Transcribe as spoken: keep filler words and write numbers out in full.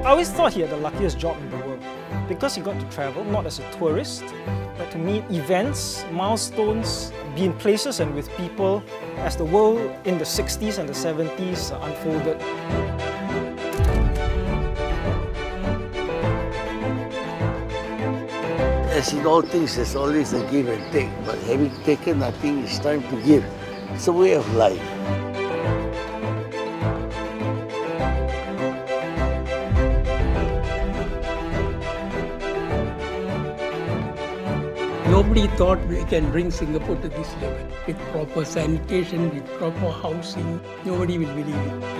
I always thought he had the luckiest job in the world because he got to travel, not as a tourist, but to meet events, milestones, be in places and with people as the world in the sixties and the seventies unfolded. As in all things, there's always a give and take, but having taken, I think it's time to give. It's a way of life. Nobody thought we can bring Singapore to this level. With proper sanitation, with proper housing, nobody will believe it.